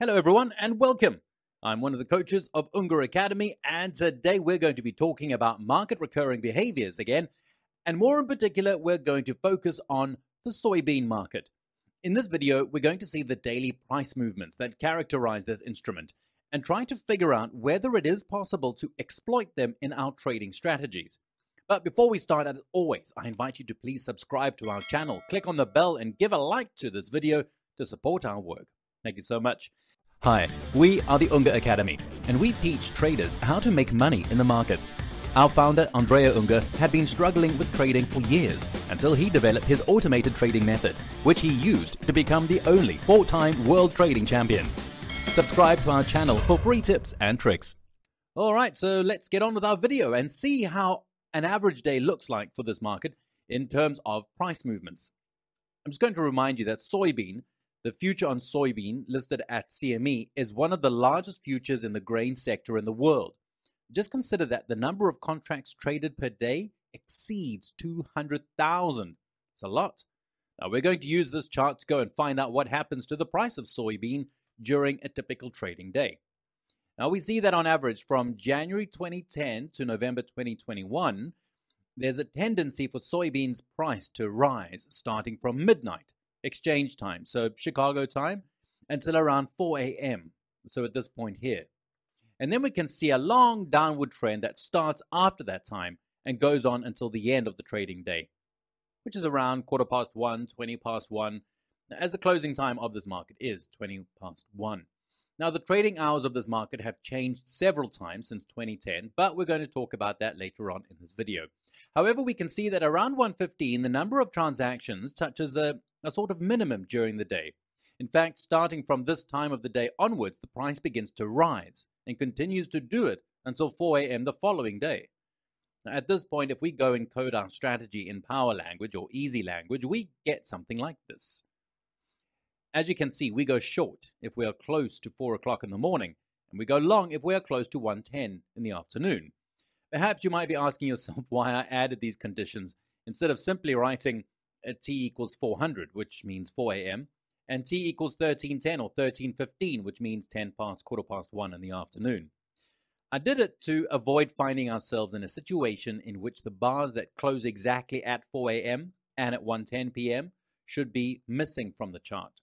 Hello everyone and welcome. I'm one of the coaches of UNGER Academy, and today we're going to be talking about market recurring behaviors again, and more in particular we're going to focus on the soybean market. In this video we're going to see the daily price movements that characterize this instrument and try to figure out whether it is possible to exploit them in our trading strategies. But before we start, as always, I invite you to please subscribe to our channel, click on the bell and give a like to this video to support our work. Thank you so much. Hi, we are the UNGER Academy, and we teach traders how to make money in the markets. Our founder, Andrea Unger, had been struggling with trading for years until he developed his automated trading method, which he used to become the only 4-time world trading champion. Subscribe to our channel for free tips and tricks. Alright, so let's get on with our video and see how an average day looks like for this market in terms of price movements. I'm just going to remind you that soybean, the future on soybean listed at CME, is one of the largest futures in the grain sector in the world. Just consider that the number of contracts traded per day exceeds 200,000. It's a lot. Now we're going to use this chart to go and find out what happens to the price of soybean during a typical trading day. Now we see that on average from January 2010 to November 2021, there's a tendency for soybeans price to rise starting from midnight exchange time, so Chicago time, until around 4 a.m. So at this point here. And then we can see a long downward trend that starts after that time and goes on until the end of the trading day, which is around 1:15, 20 past 1, as the closing time of this market is 20 past 1. Now the trading hours of this market have changed several times since 2010, but we're going to talk about that later on in this video. However, we can see that around 1:15, the number of transactions touches a sort of minimum during the day. In fact, starting from this time of the day onwards, the price begins to rise and continues to do it until 4 a.m. the following day. Now, at this point, if we go and code our strategy in power language or easy language, we get something like this. As you can see, we go short if we are close to 4 o'clock in the morning, and we go long if we are close to 1:10 in the afternoon. Perhaps you might be asking yourself why I added these conditions instead of simply writing T equals 400, which means 4 a.m., and T equals 1310 or 1315, which means 10 past 1:15 in the afternoon. I did it to avoid finding ourselves in a situation in which the bars that close exactly at 4 a.m. and at 1:10 p.m. should be missing from the chart.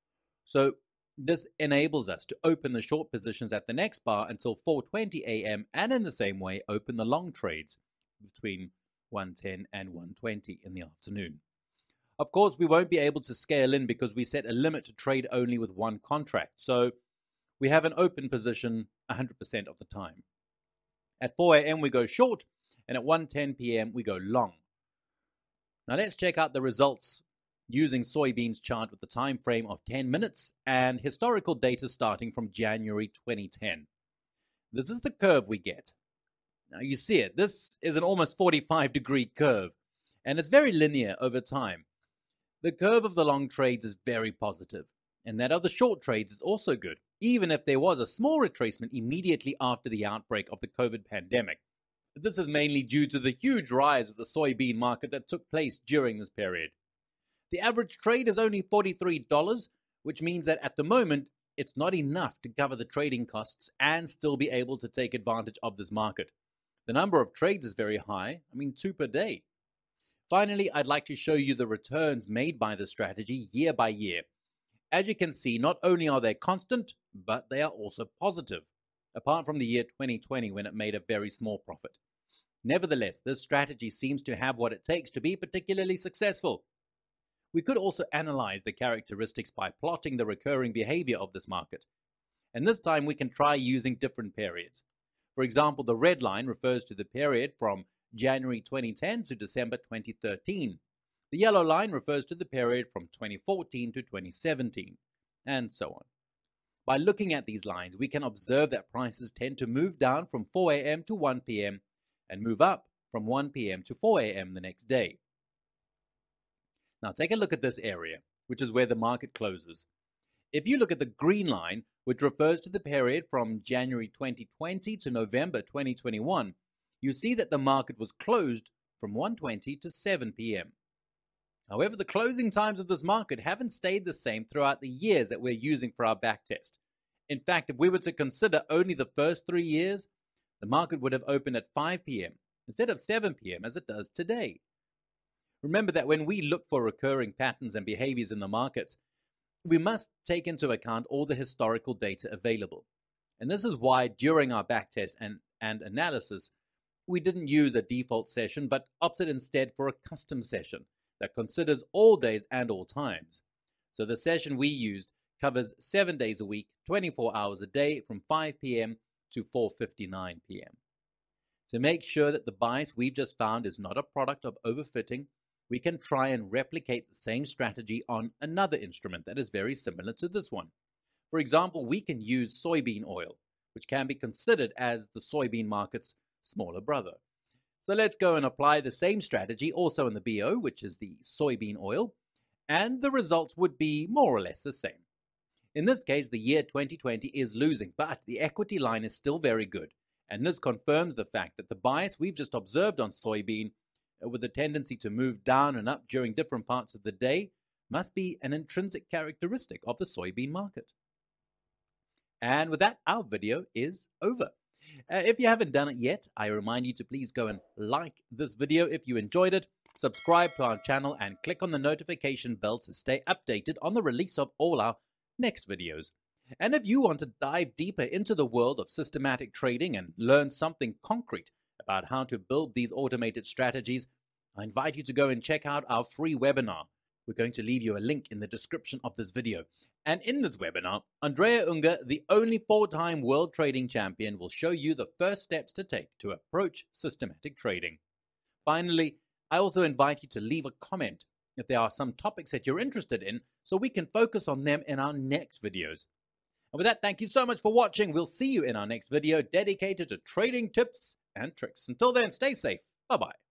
So this enables us to open the short positions at the next bar until 4:20 a.m. and in the same way open the long trades between 1:10 and 1:20 in the afternoon. Of course, we won't be able to scale in because we set a limit to trade only with one contract. So we have an open position 100% of the time. At 4 a.m. we go short, and at 1:10 p.m. we go long. Now let's check out the results using soybeans chart with the time frame of 10 minutes and historical data starting from January 2010. This is the curve we get. Now you see it. This is an almost 45-degree curve, and it's very linear over time. The curve of the long trades is very positive, and that of the short trades is also good, even if there was a small retracement immediately after the outbreak of the COVID pandemic. This is mainly due to the huge rise of the soybean market that took place during this period. The average trade is only $43, which means that at the moment, it's not enough to cover the trading costs and still be able to take advantage of this market. The number of trades is very high, 2 per day. Finally, I'd like to show you the returns made by this strategy year by year. As you can see, not only are they constant, but they are also positive, apart from the year 2020 when it made a very small profit. Nevertheless, this strategy seems to have what it takes to be particularly successful. We could also analyze the characteristics by plotting the recurring behavior of this market. And this time we can try using different periods. For example, the red line refers to the period from January 2010 to December 2013. The yellow line refers to the period from 2014 to 2017, and so on. By looking at these lines, we can observe that prices tend to move down from 4 a.m. to 1 p.m. and move up from 1 p.m. to 4 a.m. the next day. Now take a look at this area, which is where the market closes. If you look at the green line, which refers to the period from January 2020 to November 2021, you see that the market was closed from 1:20 to 7 p.m. However, the closing times of this market haven't stayed the same throughout the years that we're using for our backtest. In fact, if we were to consider only the first 3 years, the market would have opened at 5 p.m. instead of 7 p.m. as it does today. Remember that when we look for recurring patterns and behaviors in the markets, we must take into account all the historical data available. And this is why during our backtest and analysis, we didn't use a default session, but opted instead for a custom session that considers all days and all times. So the session we used covers 7 days a week, 24 hours a day from 5 p.m. to 4:59 p.m. To make sure that the bias we've just found is not a product of overfitting, we can try and replicate the same strategy on another instrument that is very similar to this one. For example, we can use soybean oil, which can be considered as the soybean market's smaller brother. So let's go and apply the same strategy also in the BO, which is the soybean oil, and the results would be more or less the same. In this case, the year 2020 is losing, but the equity line is still very good, and this confirms the fact that the bias we've just observed on soybean, with a tendency to move down and up during different parts of the day, must be an intrinsic characteristic of the soybean market. And with that, our video is over. If you haven't done it yet, I remind you to please go and like this video if you enjoyed it, subscribe to our channel, and click on the notification bell to stay updated on the release of all our next videos. And if you want to dive deeper into the world of systematic trading and learn something concrete about how to build these automated strategies, I invite you to go and check out our free webinar. We're going to leave you a link in the description of this video. And in this webinar, Andrea Unger, the only 4-time world trading champion, will show you the first steps to take to approach systematic trading. Finally, I also invite you to leave a comment if there are some topics that you're interested in, so we can focus on them in our next videos. And with that, thank you so much for watching. We'll see you in our next video dedicated to trading tips and tricks. Until then, stay safe. Bye-bye.